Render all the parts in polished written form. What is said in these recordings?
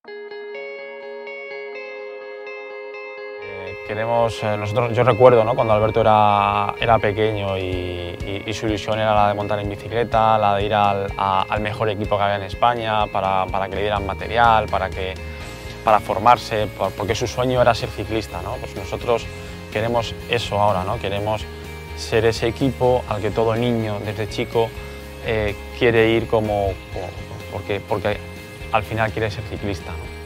Yo recuerdo, ¿no?, cuando Alberto era pequeño y su ilusión era la de montar en bicicleta, la de ir al mejor equipo que había en España, para que le dieran material, para formarse, porque su sueño era ser ciclista, ¿no? Pues nosotros queremos eso ahora, ¿no? Queremos ser ese equipo al que todo niño desde chico quiere ir porque al final quiere ser ciclista, ¿no?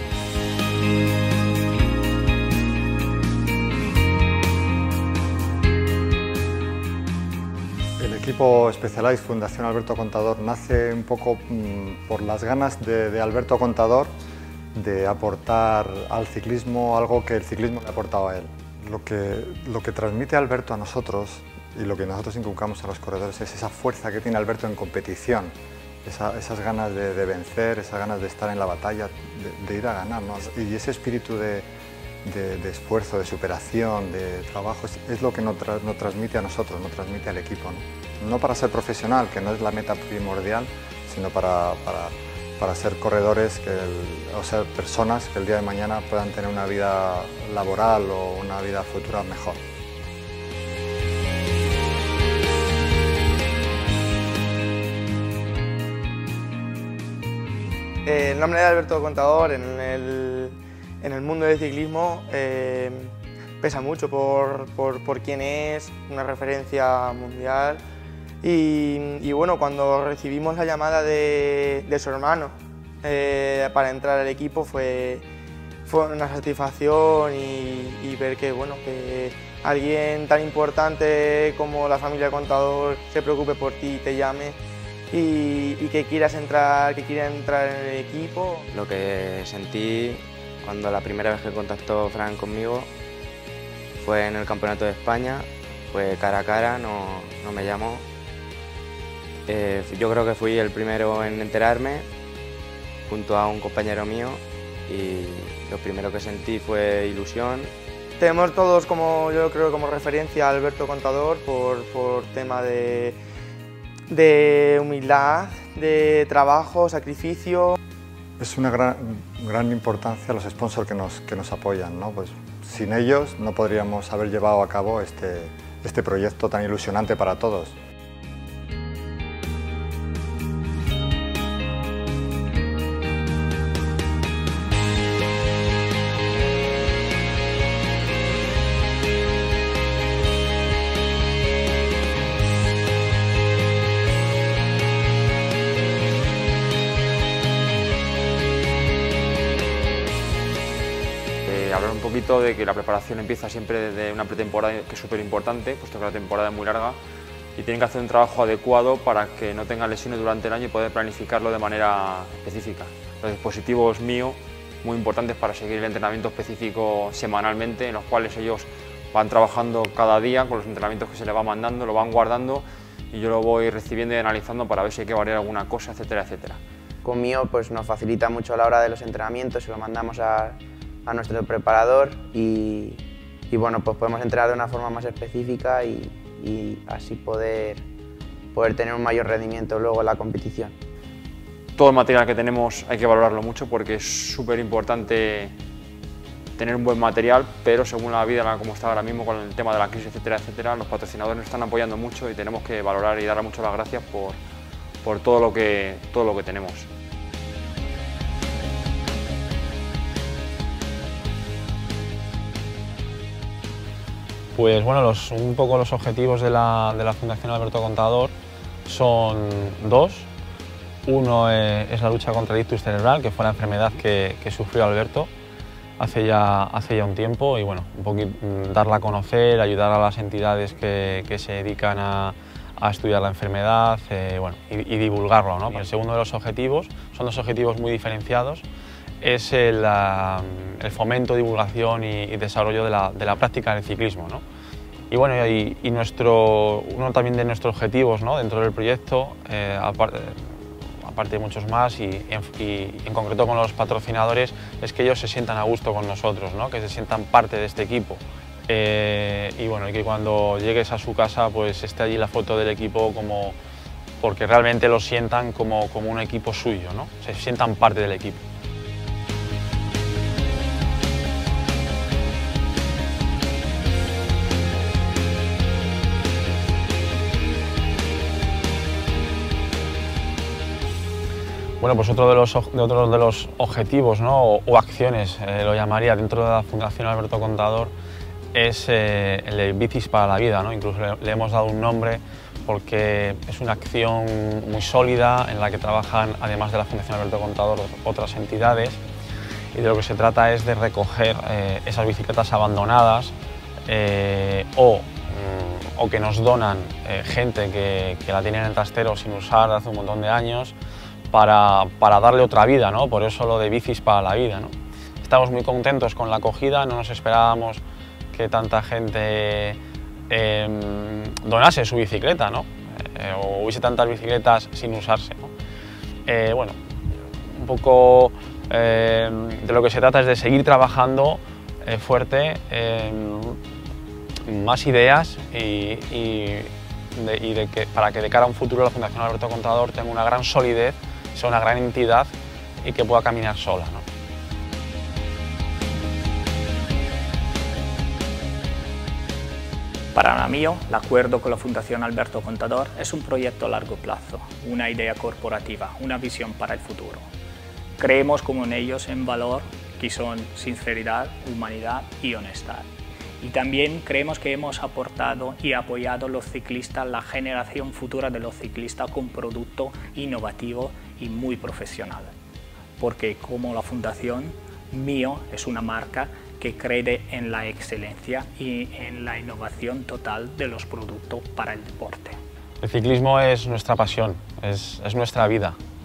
El equipo Specialized Fundación Alberto Contador nace un poco por las ganas de Alberto Contador de aportar al ciclismo algo que el ciclismo le ha aportado a él. Lo que transmite Alberto a nosotros y lo que nosotros inculcamos a los corredores es esa fuerza que tiene Alberto en competición, esas ganas de vencer, esas ganas de estar en la batalla, de ir a ganar, ¿no? Y ese espíritu de esfuerzo, de superación, de trabajo, es lo que nos transmite a nosotros, nos transmite al equipo, ¿no? No para ser profesional, que no es la meta primordial, sino para ser corredores o ser personas que el día de mañana puedan tener una vida laboral o una vida futura mejor. El nombre de Alberto Contador en el mundo del ciclismo pesa mucho por quién es, una referencia mundial. Y bueno, cuando recibimos la llamada de su hermano para entrar al equipo fue una satisfacción y ver que, bueno, que alguien tan importante como la familia Contador se preocupe por ti y te llame y que quiera entrar en el equipo. Lo que sentí cuando la primera vez que contactó Fran conmigo fue en el Campeonato de España, fue cara a cara, no me llamó. Yo creo que fui el primero en enterarme, junto a un compañero mío, y lo primero que sentí fue ilusión. Tenemos todos, yo creo, como referencia a Alberto Contador por tema de humildad, de trabajo, sacrificio. Es una gran importancia los sponsors que nos apoyan, ¿no? Pues sin ellos no podríamos haber llevado a cabo este proyecto tan ilusionante para todos. Hablar un poquito de que la preparación empieza siempre desde una pretemporada, que es súper importante, puesto que la temporada es muy larga y tienen que hacer un trabajo adecuado para que no tengan lesiones durante el año y poder planificarlo de manera específica. Los dispositivos míos, muy importantes para seguir el entrenamiento específico semanalmente, en los cuales ellos van trabajando cada día con los entrenamientos que se les va mandando, lo van guardando y yo lo voy recibiendo y analizando para ver si hay que variar alguna cosa, etcétera, etcétera. Conmigo pues nos facilita mucho a la hora de los entrenamientos, se lo mandamos a nuestro preparador y bueno, pues podemos entrenar de una forma más específica y así poder tener un mayor rendimiento luego en la competición. Todo el material que tenemos hay que valorarlo mucho porque es súper importante tener un buen material, pero según la vida como está ahora mismo con el tema de la crisis, etcétera, etcétera, los patrocinadores nos están apoyando mucho y tenemos que valorar y dar mucho las gracias por todo lo que tenemos. Pues bueno, un poco los objetivos de la Fundación Alberto Contador son dos. Uno es la lucha contra el ictus cerebral, que fue la enfermedad que sufrió Alberto hace ya un tiempo, y bueno, un poco darla a conocer, ayudar a las entidades que se dedican a estudiar la enfermedad, bueno, y divulgarlo, ¿no? Y el segundo de los objetivos, son dos objetivos muy diferenciados, es el fomento, divulgación y desarrollo de la práctica del ciclismo, ¿no? Y bueno, uno también de nuestros objetivos, ¿no?, dentro del proyecto, aparte de muchos más y en concreto con los patrocinadores, es que ellos se sientan a gusto con nosotros, ¿no?, que se sientan parte de este equipo. Y bueno, y que cuando llegues a su casa pues esté allí la foto del equipo porque realmente lo sientan como un equipo suyo, ¿no? Se sientan parte del equipo. Bueno, pues otro de los objetivos, ¿no? o acciones, lo llamaría, dentro de la Fundación Alberto Contador, es el de Bicis para la Vida, ¿no? Incluso le hemos dado un nombre porque es una acción muy sólida en la que trabajan, además de la Fundación Alberto Contador, otras entidades, y de lo que se trata es de recoger esas bicicletas abandonadas o que nos donan gente que la tiene en el trastero sin usar hace un montón de años, para darle otra vida, ¿no? Por eso lo de Bicis para la Vida, ¿no? Estamos muy contentos con la acogida, no nos esperábamos que tanta gente donase su bicicleta, ¿no? O hubiese tantas bicicletas sin usarse, ¿no? Bueno, un poco de lo que se trata es de seguir trabajando fuerte, más ideas para que de cara a un futuro la Fundación Alberto Contador tenga una gran solidez, sea una gran entidad y que pueda caminar sola, ¿no? Para mí, el acuerdo con la Fundación Alberto Contador es un proyecto a largo plazo, una idea corporativa, una visión para el futuro. Creemos como en ellos en valor que son sinceridad, humanidad y honestidad. Y también creemos que hemos aportado y apoyado a los ciclistas, la generación futura de los ciclistas, con producto innovativo y muy profesional. Porque como la Fundación, Mio es una marca que cree en la excelencia y en la innovación total de los productos para el deporte. El ciclismo es nuestra pasión, es nuestra vida.